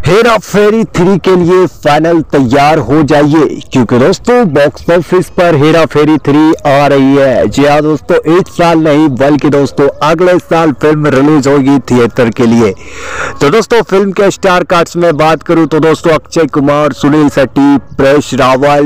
हेरा फेरी 3 के लिए फाइनल तैयार हो जाइए, क्योंकि दोस्तों बॉक्स ऑफिस पर हेरा फेरी 3 आ रही है। जी हाँ दोस्तों, इस साल नहीं बल्कि दोस्तों अगले साल फिल्म रिलीज होगी थिएटर के लिए। तो दोस्तों फिल्म के स्टार कास्ट में बात करूं तो दोस्तों अक्षय कुमार, सुनील शेट्टी, परेश रावल,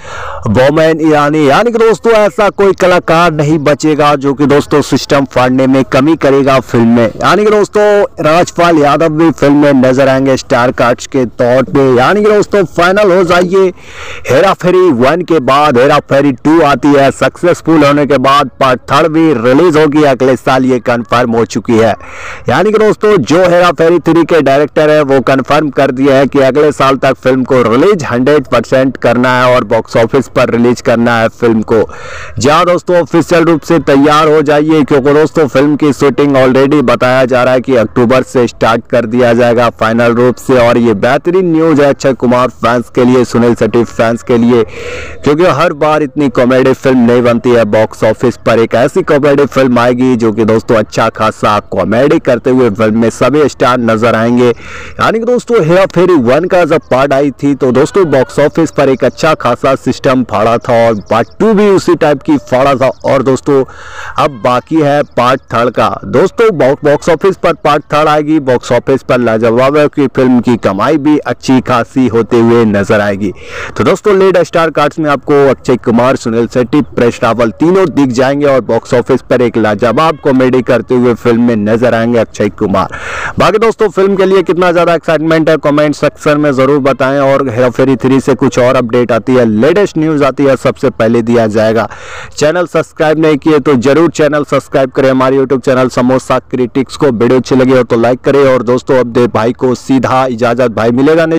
बोमन ईरानी, यानी कि दोस्तों ऐसा कोई कलाकार नहीं बचेगा जो कि दोस्तों सिस्टम फाड़ने में कमी करेगा फिल्म में। यानी कि दोस्तों राजपाल यादव भी फिल्म में नजर आएंगे स्टार कास्ट के तौर पे। यानी कि दोस्तों फाइनल हो जाइए, हेरा फेरी 1 के बाद हेरा फेरी 2 आती है। सक्सेसफुल होने के बाद पार्ट 3 भी रिलीज होगी अगले साल, ये कंफर्म हो चुकी है। यानी कि दोस्तों जो हेरा फेरी 3 के डायरेक्टर है वो कंफर्म कर दिया है कि अगले साल तक फिल्म को रिलीज 100% करना है और बॉक्स ऑफिस पर रिलीज करना है फिल्म को। जहां दोस्तों ऑफिशियल रूप से तैयार हो जाइए, क्योंकि दोस्तों फिल्म की शूटिंग ऑलरेडी बताया जा रहा है कि अक्टूबर से स्टार्ट कर दिया जाएगा फाइनल रूप से। और ये बेहतरीन न्यूज है अक्षय कुमार फैंस के लिए, सुनील शेट्टी फैंस के लिए, क्योंकि हर बार इतनी कॉमेडी फिल्म नहीं बनती है। बॉक्स ऑफिस पर एक ऐसी कॉमेडी फिल्म आएगी जो कि दोस्तों अच्छा खासा कॉमेडी करते हुए फिल्म में सभी स्टार नजर आएंगे। यानी कि दोस्तों हेरा फेरी 1 का जब पार्ट आई थी तो दोस्तों बॉक्स ऑफिस पर एक अच्छा खासा सिस्टम फाड़ा था और पार्ट 2 भी उसी टाइप की फाड़ा था। और दोस्तों अब बाकी है पार्ट 3 का। दोस्तों बॉक्स ऑफिस पर पार्ट 3 आएगी, बॉक्स ऑफिस पर लाजवाब है कि फिल्म की कमाई भी अच्छी खासी होते हुए नजर आएगी। तो दोस्तों लीड स्टार कास्ट में आपको अक्षय कुमार, सुनील शेट्टी, परेश रावल तीनों दिख जाएंगे और बॉक्स ऑफिस पर एक लाजवाब कॉमेडी करते हुए फिल्म में नजर आएंगे अक्षय कुमार। बाकी दोस्तों फिल्म के लिए कितना ज्यादा एक्साइटमेंट है कमेंट सेक्शन में जरूर बताएं। और हेरा फेरी 3 से कुछ और अपडेट आती है, लेटेस्ट न्यूज आती है, सबसे पहले दिया जाएगा। चैनल सब्सक्राइब नहीं किए तो जरूर चैनल सब्सक्राइब करें हमारे यूट्यूब चैनल समोसा क्रिटिक्स को। वीडियो अच्छी लगी हो तो लाइक करें। और दोस्तों अब दे भाई को सीधा इजाजत, भाई मिलेगा नहीं।